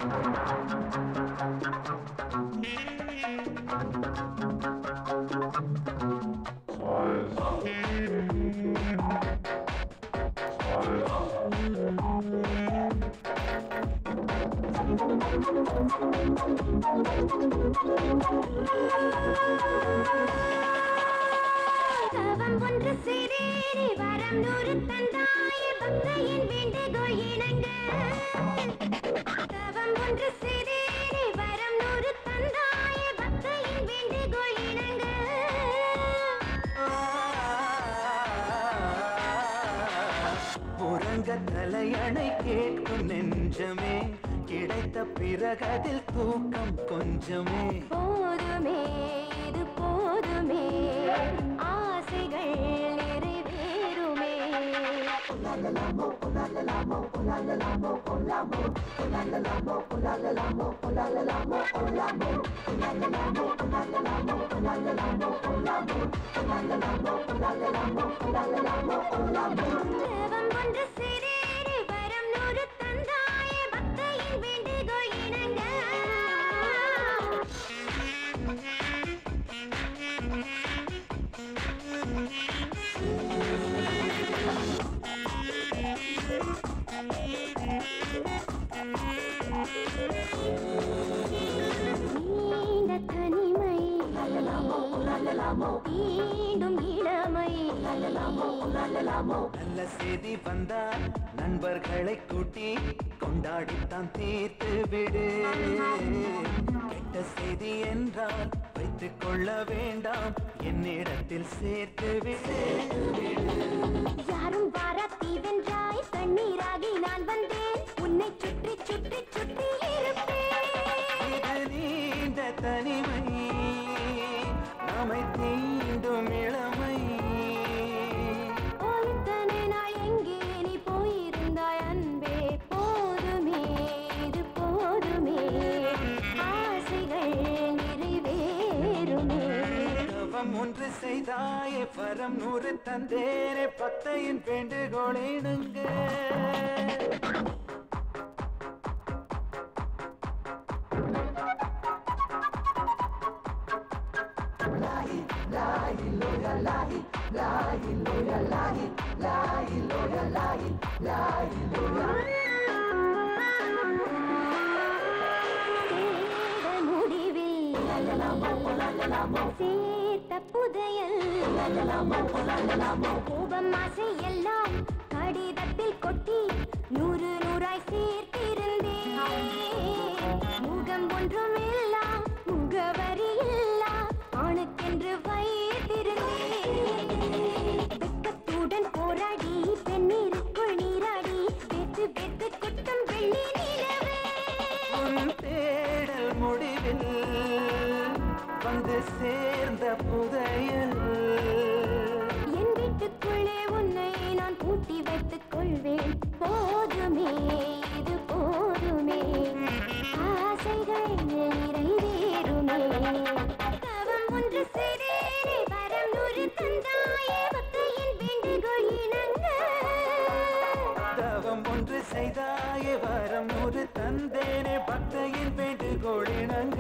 தவம் ஒன்று செய்தேனே வரம் நூறு தந்தாயே பக்தையின் வேண்டுகோள் இணங்க. தவம் ஒன்று செய்தேனே வரம் நூறு தந்தாயே பக்தையின் வேண்டுகோள் இணங்க. உறங்க தலையணை கேட்கும் நெஞ்சமே, கிடைத்த பிறகதில் தூக்கம் கொஞ்சமே. போதுமே இது போதுமே, ஆசைகள் நிறைவேறுமே. Olalamo, olalamo, olalamo, olamo, olalamo, olalamo, olalamo, olamo, olalamo, olalamo, olalamo, olamo, olalamo, olalamo, olalamo, olamo. தேவம் ஒன்று செய்தேனே வரம் நூறு தந்தாயே பக்தையின் வேண்டுகோள் இணங்க. நீண்ட தனிமை மீண்டும் இளமை. நல்ல செய்தி வந்தால் நண்பர்களை கூட்டி கொண்டாடித்தான் தீர்த்து விடு. கெட்ட செய்தி என்றால் வைத்துக் கொள்ள வேண்டாம், என்னிடத்தில் சேர்த்து விடு. யாரும் வாராத்தி வென்றாய், தண்ணீராகி நான் வந்தேன், உன்னை சுற்றி சுற்றி சுற்றி இருப்பேன். இது நீண்ட தனிமை, நம்மை தீண்டும் இளமை. இத்தனை நாள் எங்கே நீ போயிருந்தாய் அன்பே. போதுமே இது போதுமே, ஆசைகள் நிறைவேறுமே. தவம் ஒன்று செய்தாயே வரம் நூறு தந்தேனே பக்தையின் வேண்டுகோளை இணங்க. சேர்த்த புதையல் கோபம் ஆசை எல்லாம் கடிதத்தில் கொட்டி நூறு நூறாய் சேர்த்திருந்தேன். முகம் ஒன்றும் இல்லா முகவரி இல்லா ஆணுக்கென்று வைத்திருந்தேன். வெட்கத்துடன் போராடி பெண்ணீருக்குள் நீராடி வெத்து வெத்து குட்டம் வெள்ளி நிலவே. உன் தேடல் முடிவில் வந்து சேர்ந்த புதையல். என் வீட்டுக்குள்ளே உன்னை நான் பூட்டி வைத்துக் கொள்வேன். போதுமே இது போதுமே, ஆசைகள் நிறைவேறுமே. தவம் ஒன்று செய்தேனே வரம் நூறு தந்தாயே பக்தையின் வேண்டுகோள் இணங்க. தவம் ஒன்று செய்தாயே வரம் நூறு தந்தேனே பக்தையின் வேண்டுகோள் இணங்க.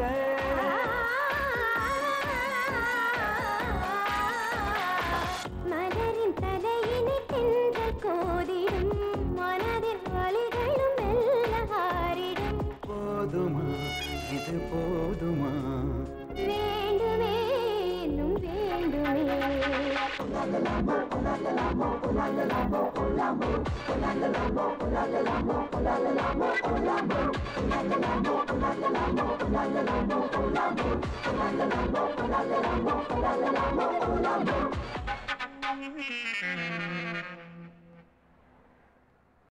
மலரின் தலையினை தென்றல் கோதிடும், மனதின் வலிகளும் மெல்ல ஆறிடும். போதுமா இது போதுமா, வேண்டுமே இன்னும் வேண்டுமே. olalamo, olalamo, olalamo, olamo, olalamo, olalamo, olalamo, olamo, olalamo, olalamo, olalamo, olamo, olalamo, olalamo, olalamo, olamo.